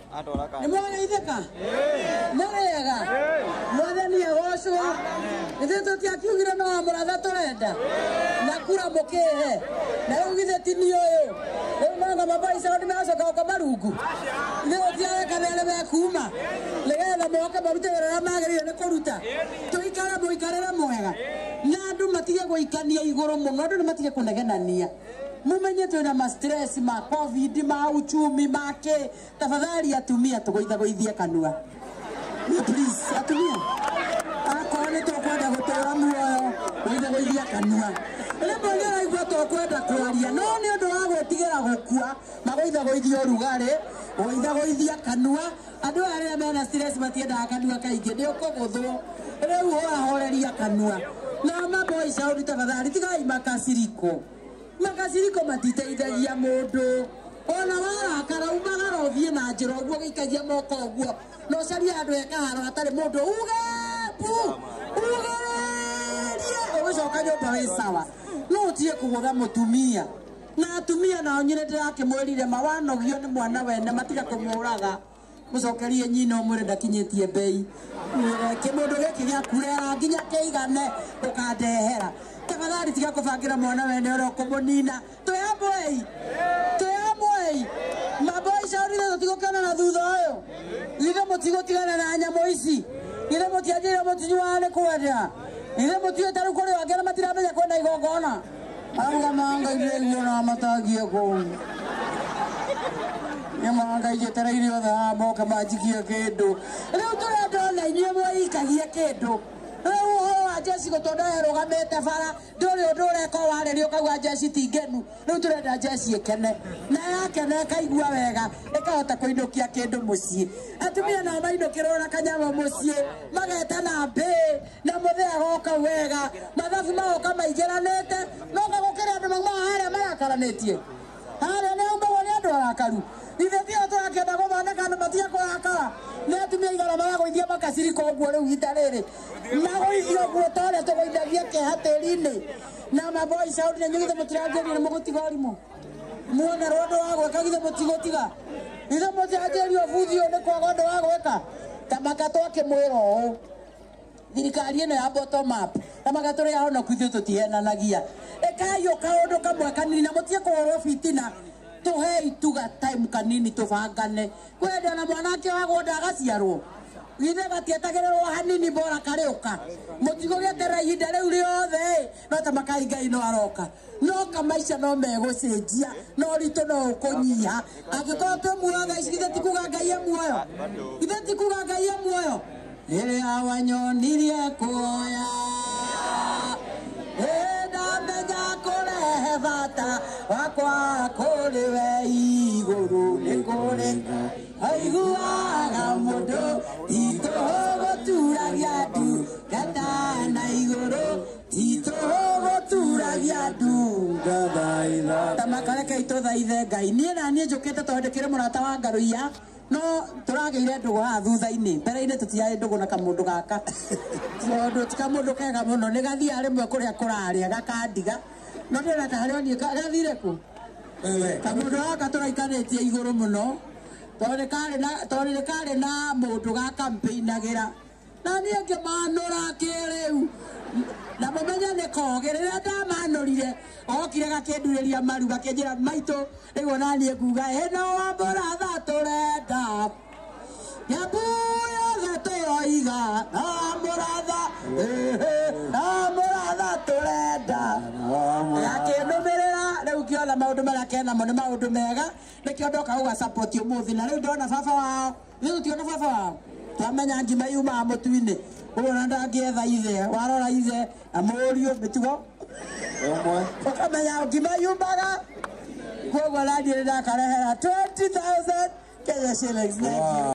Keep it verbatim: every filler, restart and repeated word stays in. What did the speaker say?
Ni mwana ideka? Mwana mwana ni agocwo. Ithe tiakiugira no amuratha turenda. Nakura mukihe. Na ugithe tini uyu. Riu nanga mabaica ni macoka kwa marungu. Ni utia kanele be kuma. Legetha moke barute wera magirire ni kuruta. Tuikara muikarira mwega. Na andu matige guikania iguru muno, andu ni matige kunegenania. Mumenye twina ma stress ma covid ma uchumi make tafadhali atumia tugoitha goithia kanua. Please atumia. Akone to kwenda gutora muoyo goitha goithia kanua. Lebo ngera igwa to kwenda kwaria no ni undu wa gwetigera gukua magoitha goithia rugare goitha goithia kanua. Andu aria mena stress matienda kanua kaingi ni ukuguthwo. Riu horeria kanua. Na maboy shauri tafadhali tigai makasiriko. Makasiriko matiteithagia mundu. Ona warakara umagara uthie na njira uguo gikagia moko uguo. No caria andu ekaharo atari mundu uge pu. Ugeria. Ugicoka nyumba wi sawa. No utie kugutha mutumia. Na atumia nao nyine ndirakimwirire mawanogio ni mwana wene matiga kumuraga. Mucokerie nyina umure ndakinyitie bei. Kimundu giki gia kurera nginya keigane ukandehera. Tafadhali tiga kufangira mwana wene oro kumunina. Tuyamwe. Tuyamwe. Maboi shauri na tigokana na thutha uyu. Ile mutigo tigana na nyamo ici. Ile mutiajira mutinywane kwenda. Ile mutio taru kuri wagera matiramenya kwenda igongona. Anga manga ile ngona matagie ko. Nyamanga ijetera ile otha moka majikia kindu. Riu turenda na inywe mwaikagia kindu. Riu ho Jesse gotonda rugamete bara nduri undu ureka warerio kaugwa Jesse tingenu. Riu turenda Jesse ekene. Na yakene kaigua wega ikahota kuindukia kindu mucii. Atumia na maindukirwo na kanyama mucii mageta na mbe na muthia goka wega mathabu magoka maigeranete no gagukira andu magma haria marakaranitie. Haria ne umbago ni andu arakaru. Ithe tio turakenda guthondeka andu matia kurakara. Ni atumia igana magagoithia makasiriko uguo riu hita riri. Magoithio uguo tore tugoithagia kehatiri-ini. Na maboi shauri na nyugithe mutirangerie ni mugutiga urimu. Muone rondo wa gweka githe mutigotiga. Ithe mutirangerie obuthio ni kwaga undu wa gweka. Tamaka twakimwira uu. Thirikari ino ya bottom up. Tamaka turi ahona kwithio tutihenanagia. Ekayo kaundu kamwe kanini na mutie kuhorwo fitina. Tuhe ituga time kanini tubangane. Kwenda na mwanake wago ndagaciarwo. Githe gatietagererwo hanini bora kariuka. Mutigo getera ihinda riu riothe no Tamaka Ngai no aroka. No kamaisha no megucenjia no ritu no ukunyiha. Angikorwo twi muoyo thaa ici githe tikuga Ngai e muoyo. Githe tikuga Ngai e muoyo. Riria wanyonirie kuoya. Enda menya kurehe bata wakwa kuri we iguru ni kuri aiguaga mundu itohogoturagia ndu gata na iguru itohogoturagia ndu ngathaitha. Tamaka reke ituthaithe Ngai. Nie na nie njukite twandikire murata wa Ngaruia no turageire ndugu ha thutha-ini mbere-ini tutiare ndugu na kamundu gaka tondu ti kamundu kega muno ni gathia rimwe kuria kuraria gakandiga no ndira ta hario ni gathire ku kamundu gaka turaikanitie iguru muno tondu kari na tondu kari na mundu ga campaignagira na nie ngimanura kiriu na mumenye ni kogerera ndamanurire okire gakenduriria maru gakenjira maitu riu nanie kuga eno wamuratha turenda yabuya turoiga namuratha namuratha turenda gakendumirira riu kiona maundu maria kenamo ni maundu mega nikio ndoka uga support umuthi na riu ndona baba wao riu tiona baba wao twamenya ngima yuma mutu-ini uguo ndangietha ithe warora ithe na murio mitugo umwe ukamenya ngima yumaga koguo randi nĩ ndakarehera twenty thousand Kenya shillings.